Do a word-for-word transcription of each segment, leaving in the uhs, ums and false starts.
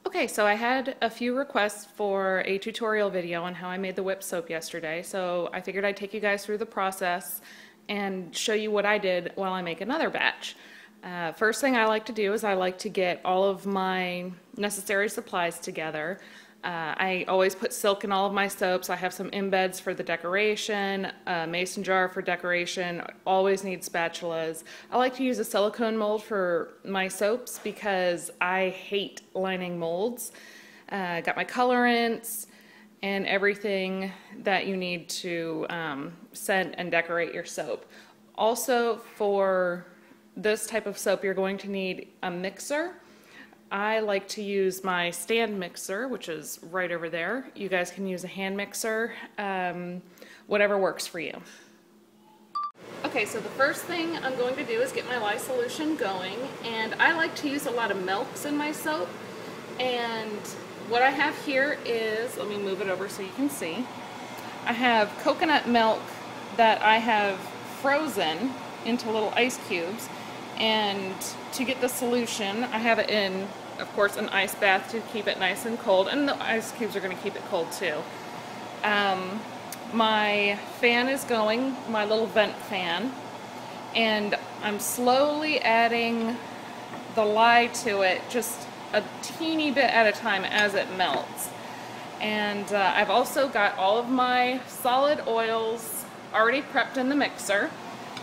Okay, so I had a few requests for a tutorial video on how I made the whipped soap yesterday, so I figured I'd take you guys through the process and show you what I did while I make another batch. Uh, first thing I like to do is I like to get all of my necessary supplies together. Uh, I always put silk in all of my soaps. I have some embeds for the decoration, a mason jar for decoration, always need spatulas. I like to use a silicone mold for my soaps because I hate lining molds. Uh, got my colorants and everything that you need to um, scent and decorate your soap. Also, for this type of soap, you're going to need a mixer. I like to use my stand mixer, which is right over there. You guys can use a hand mixer, um, whatever works for you. Okay, so the first thing I'm going to do is get my lye solution going, and I like to use a lot of milks in my soap. And what I have here is, let me move it over so you can see. I have coconut milk that I have frozen into little ice cubes. And to get the solution, I have it in, of course, an ice bath to keep it nice and cold, and the ice cubes are going to keep it cold too. Um, my fan is going, my little vent fan, and I'm slowly adding the lye to it, just a teeny bit at a time as it melts. And uh, I've also got all of my solid oils already prepped in the mixer,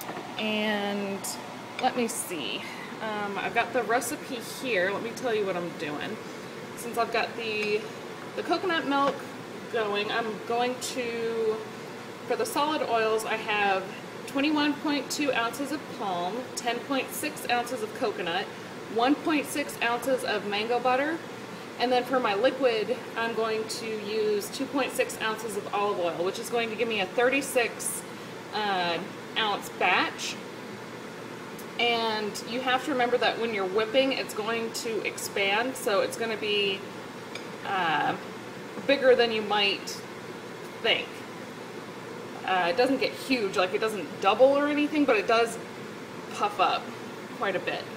and let me see. Um, I've got the recipe here. Let me tell you what I'm doing. Since I've got the, the coconut milk going, I'm going to, for the solid oils, I have twenty-one point two ounces of palm, ten point six ounces of coconut, one point six ounces of mango butter, and then for my liquid, I'm going to use two point six ounces of olive oil, which is going to give me a thirty-six uh, ounce batch. And you have to remember that when you're whipping, it's going to expand, so it's going to be uh, bigger than you might think. Uh, it doesn't get huge, like it doesn't double or anything, but it does puff up quite a bit.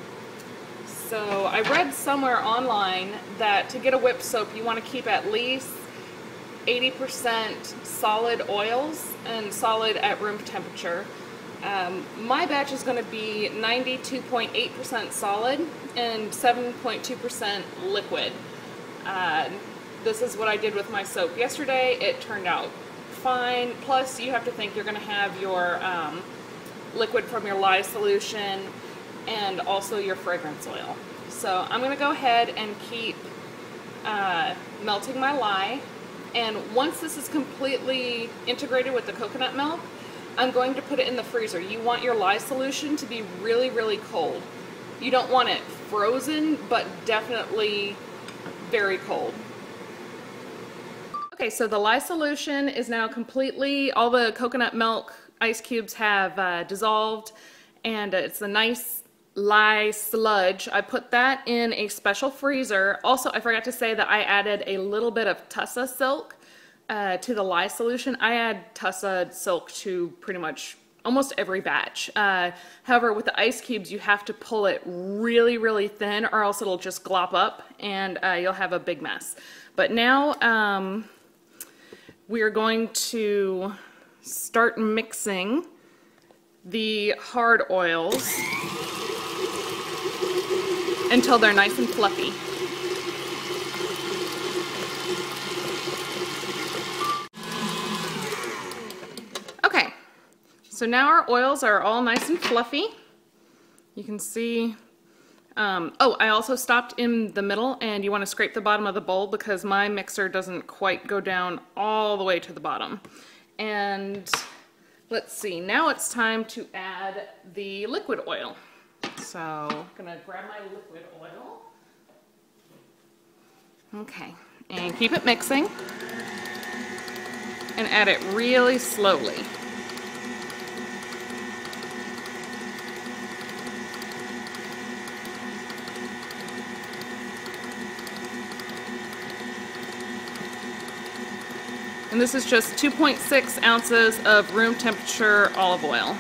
So I read somewhere online that to get a whipped soap, you want to keep at least eighty percent solid oils and solid at room temperature. Um, my batch is going to be ninety-two point eight percent solid and seven point two percent liquid. Uh, this is what I did with my soap yesterday. It turned out fine. Plus, you have to think you're going to have your um, liquid from your lye solution and also your fragrance oil. So I'm going to go ahead and keep uh, melting my lye. And once this is completely integrated with the coconut milk, I'm going to put it in the freezer. You want your lye solution to be really, really cold. You don't want it frozen, but definitely very cold. Okay, so the lye solution is now completely, all the coconut milk ice cubes have uh, dissolved, and it's a nice lye sludge. I put that in a special freezer. Also, I forgot to say that I added a little bit of Tussa silk Uh, to the lye solution. I add Tussa silk to pretty much almost every batch. Uh, however, with the ice cubes, you have to pull it really, really thin, or else it'll just glop up and uh, you'll have a big mess. But now um, we are going to start mixing the hard oils until they're nice and fluffy. So now our oils are all nice and fluffy. You can see, um, oh, I also stopped in the middle, and you want to scrape the bottom of the bowl because my mixer doesn't quite go down all the way to the bottom. And let's see, now it's time to add the liquid oil. So I'm gonna grab my liquid oil. Okay, and keep it mixing and add it really slowly. And this is just two point six ounces of room temperature olive oil.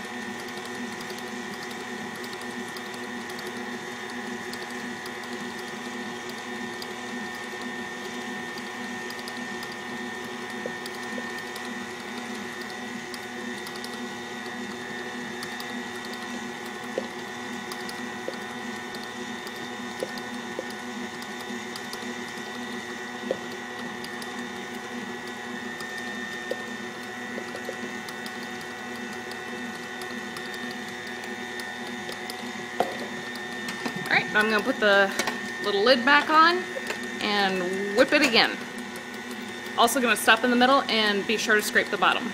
I'm going to put the little lid back on and whip it again. Also going to stop in the middle and be sure to scrape the bottom.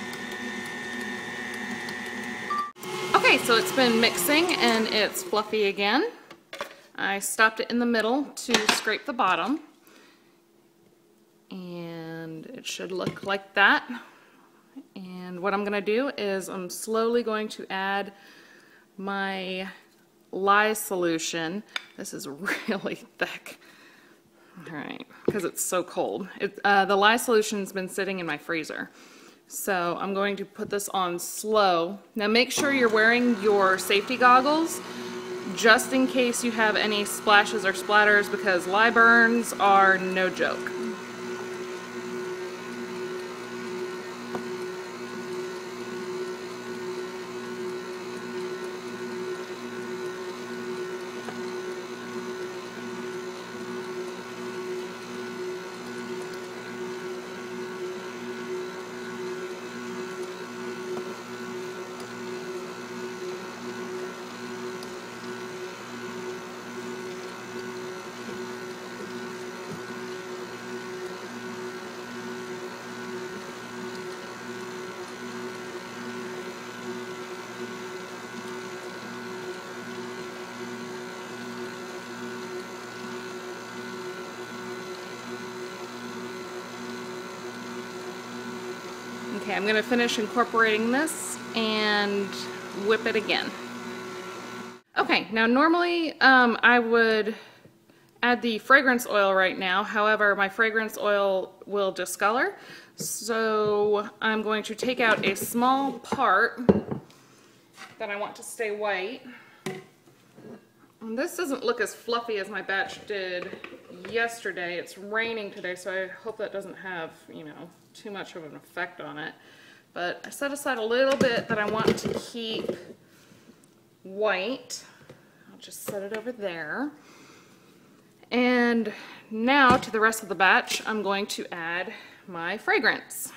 Okay, so it's been mixing and it's fluffy again. I stopped it in the middle to scrape the bottom. And it should look like that. And what I'm going to do is I'm slowly going to add my lye solution. This is really thick. All right, because it's so cold. It, uh, the lye solution's been sitting in my freezer. So I'm going to put this on slow. Now make sure you're wearing your safety goggles just in case you have any splashes or splatters, because lye burns are no joke. Okay, I'm going to finish incorporating this and whip it again. Okay, now normally um, I would add the fragrance oil right now. However, my fragrance oil will discolor. So I'm going to take out a small part that I want to stay white. And this doesn't look as fluffy as my batch did yesterday. It's raining today, so I hope that doesn't have, you know, too much of an effect on it. But I set aside a little bit that I want to keep white. I'll just set it over there. And now to the rest of the batch, I'm going to add my fragrance.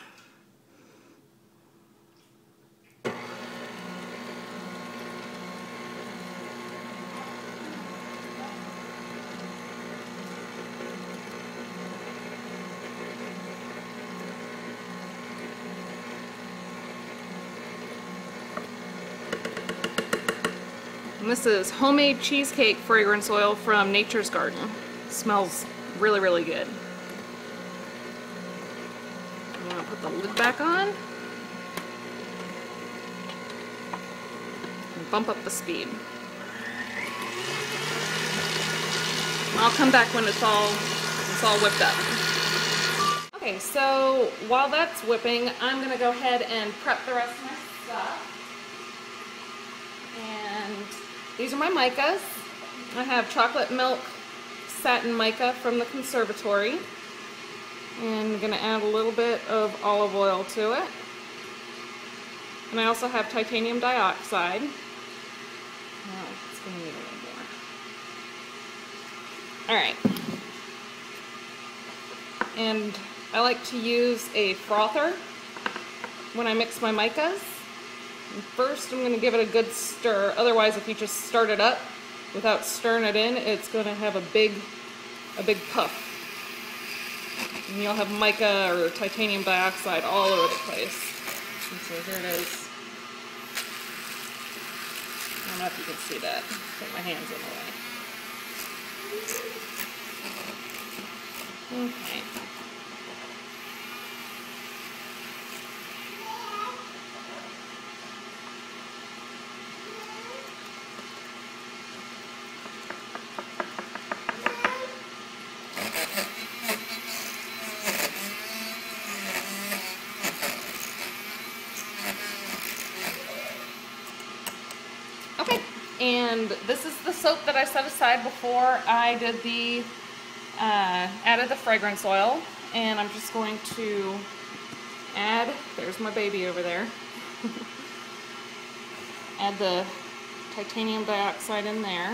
And this is homemade cheesecake fragrance oil from Nature's Garden. It smells really, really good. I'm going to put the lid back on and bump up the speed. I'll come back when it's all it's all whipped up. Okay, so while that's whipping, I'm going to go ahead and prep the rest of my stuff. And these are my micas. I have chocolate milk satin mica from the conservatory. And I'm going to add a little bit of olive oil to it. And I also have titanium dioxide. Oh, it's going to need a little more. Alright. And I like to use a frother when I mix my micas. And first I'm going to give it a good stir. Otherwise, if you just start it up without stirring it in, it's going to have a big, a big puff. And you'll have mica or titanium dioxide all over the place. And so here it is. I don't know if you can see that. Put my hands in the way. Okay. And this is the soap that I set aside before I did the, uh, added the fragrance oil. And I'm just going to add, there's my baby over there, add the titanium dioxide in there.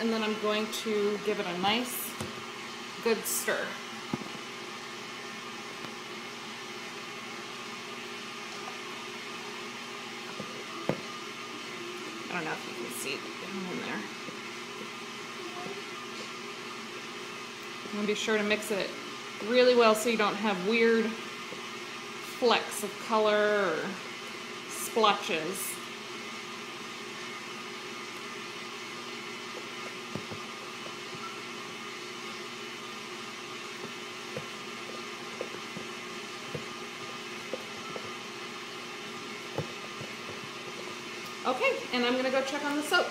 and then I'm going to give it a nice, good stir. I don't know if you can see it down in there. I'm going to be sure to mix it really well so you don't have weird flecks of color or splotches. Okay, and I'm gonna go check on the soap.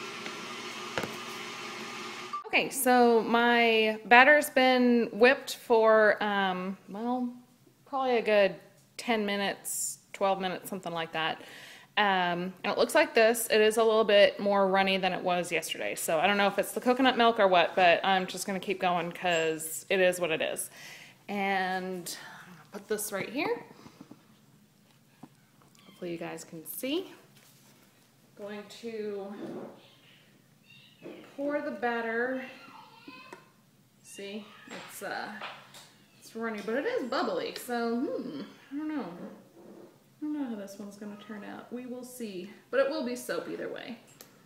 Okay, so my batter's been whipped for, um, well, probably a good ten minutes, twelve minutes, something like that. Um, and it looks like this. It is a little bit more runny than it was yesterday. So I don't know if it's the coconut milk or what, but I'm just gonna keep going because it is what it is. And I'm gonna put this right here. Hopefully you guys can see. Going to pour the batter. See, it's uh, it's runny, but it is bubbly. So, hmm, I don't know. I don't know how this one's going to turn out. We will see, but it will be soap either way.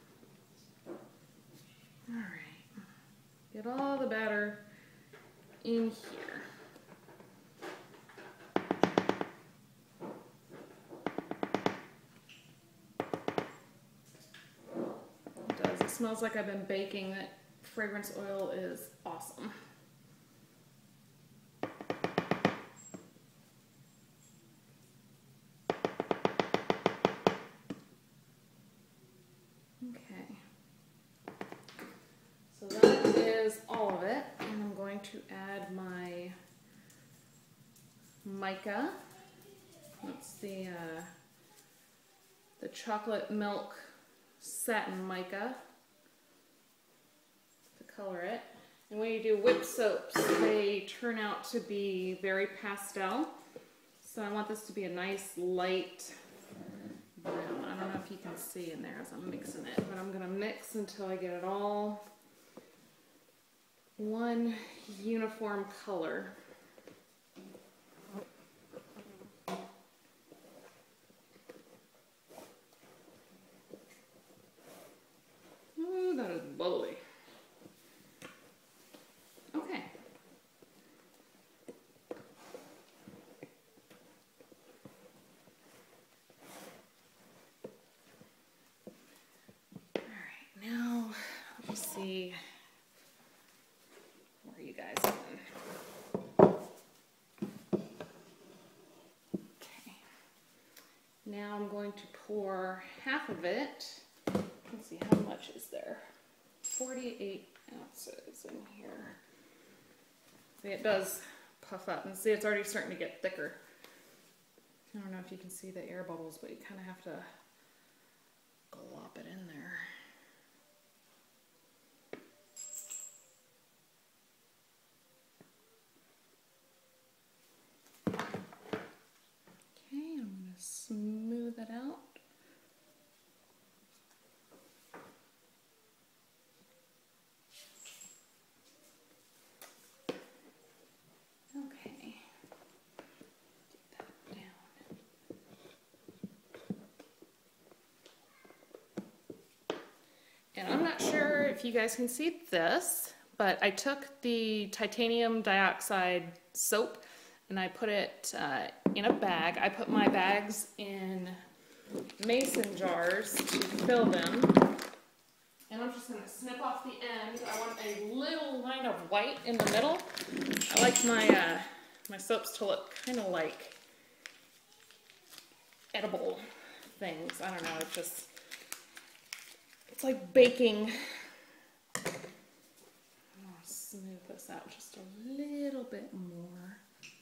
All right, get all the batter in here. It smells like I've been baking. That fragrance oil is awesome. Okay. So that is all of it. And I'm going to add my mica. That's the, uh, the chocolate milk satin mica. Color it. And when you do whipped soaps, they turn out to be very pastel. So I want this to be a nice light brown. I don't know if you can see in there as I'm mixing it, but I'm going to mix until I get it all one uniform color. Ooh, that is bubbly. See where you guys are. Okay. Now I'm going to pour half of it. Let's see, how much is there? forty-eight ounces in here. See, it does puff up. And see, it's already starting to get thicker. I don't know if you can see the air bubbles, but you kind of have to glop it in there. Smooth it out. Okay. Get that down. And I'm not sure if you guys can see this, but I took the titanium dioxide soap and I put it uh, in a bag. I put my bags in mason jars to fill them. And I'm just going to snip off the end. I want a little line of white in the middle. I like my, uh, my soaps to look kind of like edible things. I don't know, it's just, it's like baking. I'm going to smooth this out just a little bit more.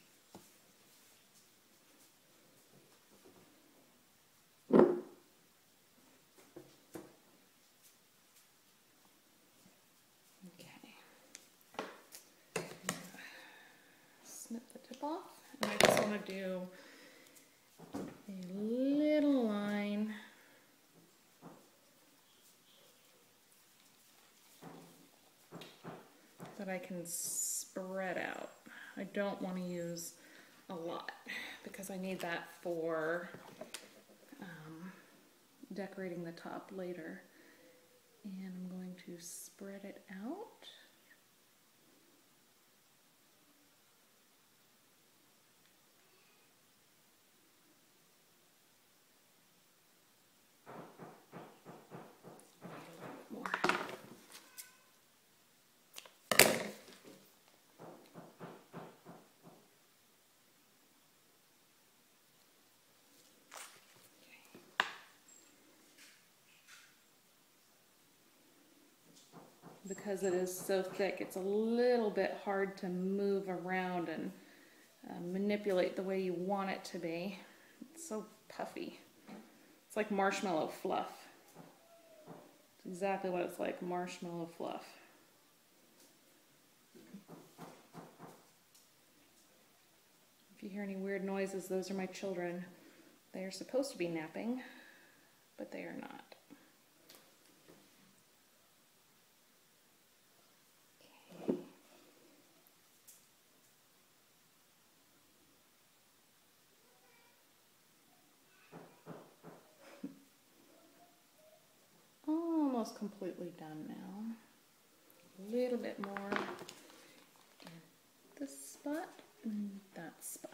Off, and I just want to do a little line that I can spread out. I don't want to use a lot because I need that for um, decorating the top later. And I'm going to spread it out. Because it is so thick, it's a little bit hard to move around and uh, manipulate the way you want it to be. It's so puffy. It's like marshmallow fluff. It's exactly what it's like, marshmallow fluff. If you hear any weird noises, those are my children. They are supposed to be napping, but they are not. Almost completely done now. A little bit more in this spot and that spot.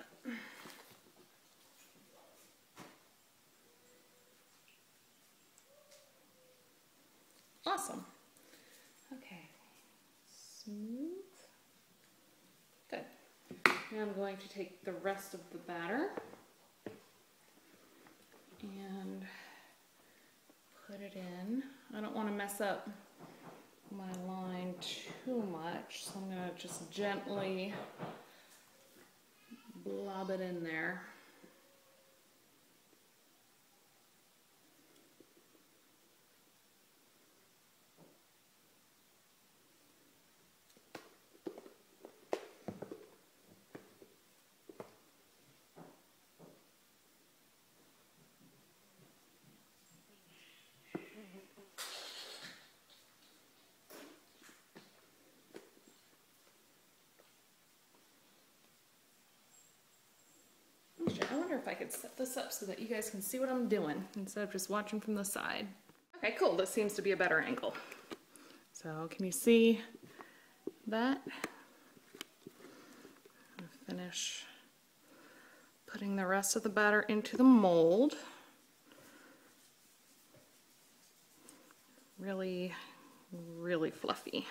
Awesome. Okay. Smooth. Good. Now I'm going to take the rest of the batter and put it in. I don't want to mess up my line too much, so I'm going to just gently blob it in there. I wonder if I could set this up so that you guys can see what I'm doing instead of just watching from the side. Okay, cool. This seems to be a better angle. So can you see that? I'm gonna finish putting the rest of the batter into the mold. Really, really fluffy.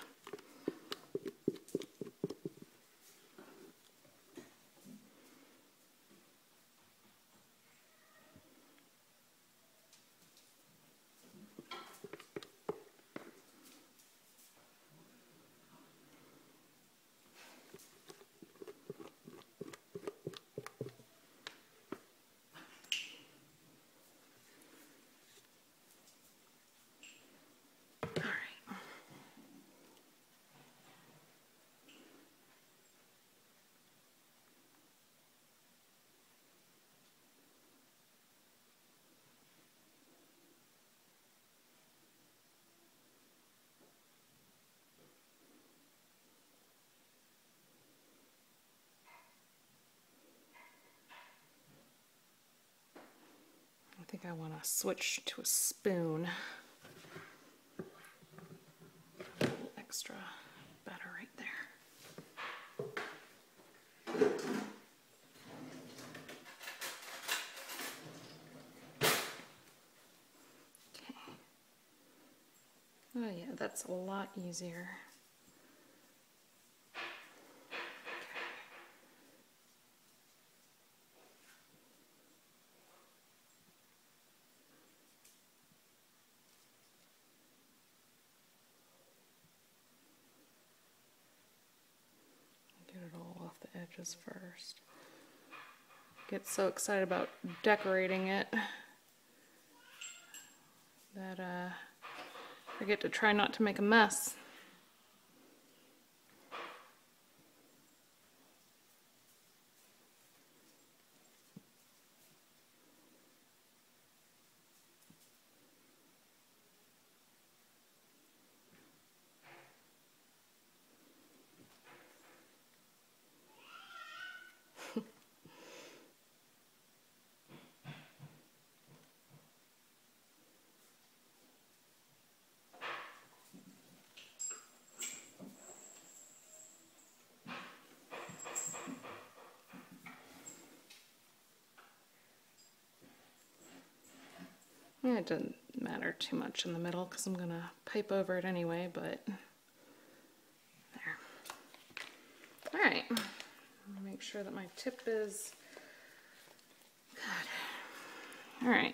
I think I want to switch to a spoon. A little extra batter right there. Okay. Oh yeah, that's a lot easier. Get it all off the edges first. Get so excited about decorating it that uh, I forget to try not to make a mess. Yeah, it doesn't matter too much in the middle because I'm going to pipe over it anyway, but there. All right, make sure that my tip is good. All right.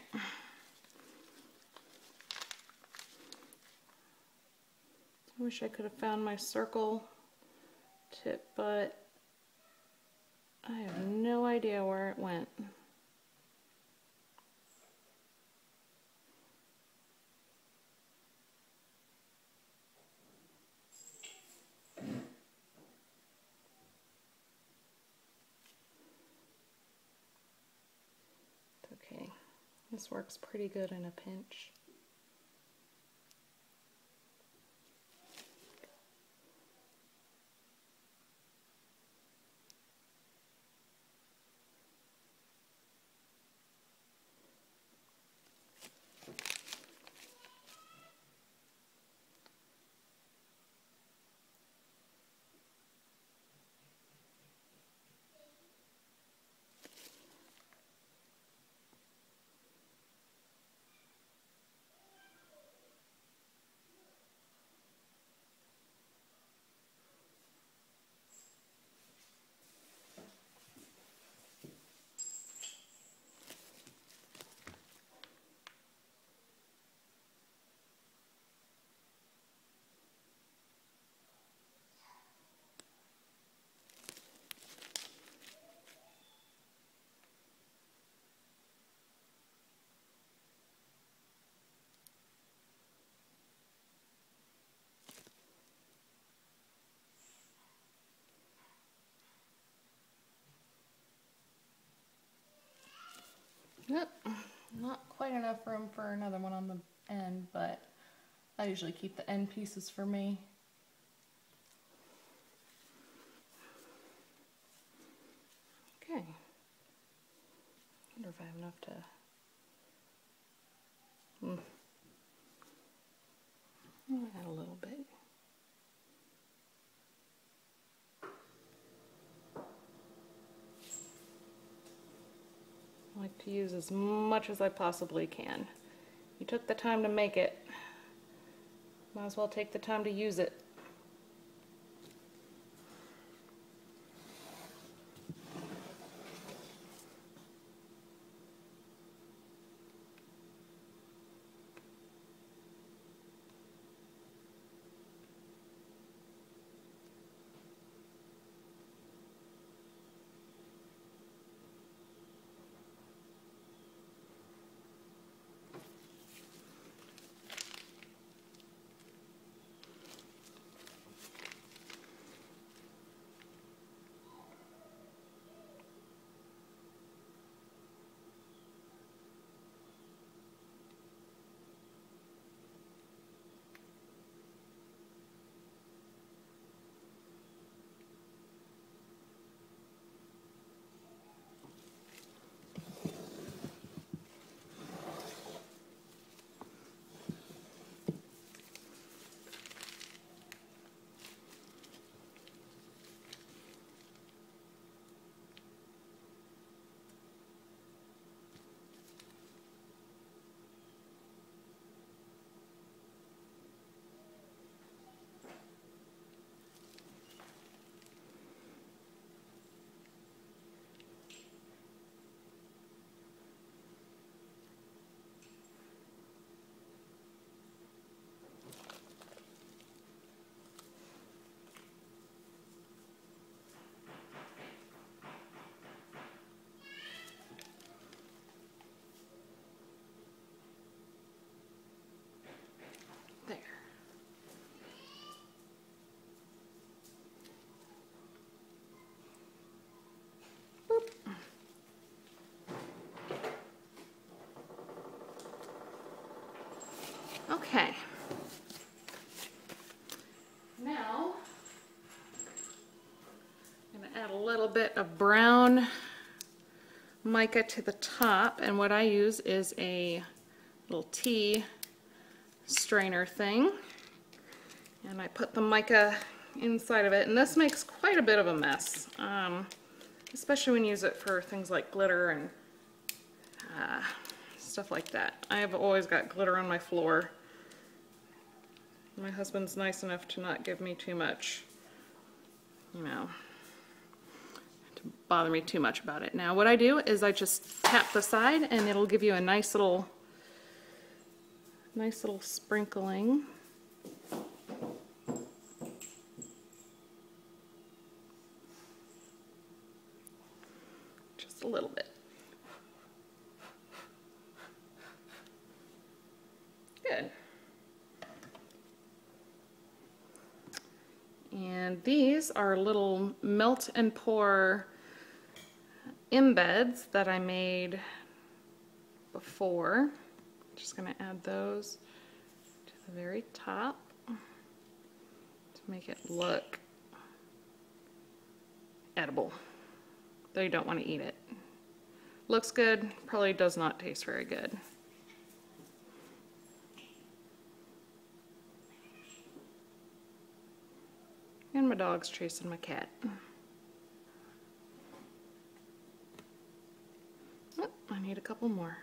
I wish I could have found my circle tip, but I have no idea where it went. Okay, this works pretty good in a pinch. Yep, not quite enough room for another one on the end, but I usually keep the end pieces for me. Okay. Wonder if I have enough to. Hmm. I'll add a little bit. I like to use as much as I possibly can. You took the time to make it, might as well take the time to use it. There. Boop. Okay. Now, I'm going to add a little bit of brown mica to the top, and what I use is a little tea strainer thing, and I put the mica inside of it, and this makes quite a bit of a mess, um, especially when you use it for things like glitter and uh, stuff like that. I have always got glitter on my floor. My husband's nice enough to not give me too much, you know, to bother me too much about it. Now what I do is I just tap the side and it'll give you a nice little, nice little sprinkling. Just a little bit. Good. And these are little melt and pour embeds that I made before. Just going to add those to the very top to make it look edible, though you don't want to eat it. Looks good, probably does not taste very good. And my dog's chasing my cat. Oh, I need a couple more.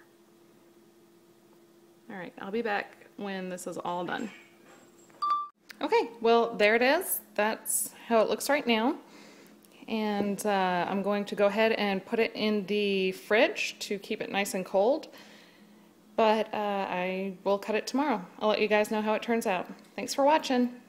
All right, I'll be back when this is all done. Okay, well, there it is. That's how it looks right now. And uh, I'm going to go ahead and put it in the fridge to keep it nice and cold. But uh, I will cut it tomorrow. I'll let you guys know how it turns out. Thanks for watching.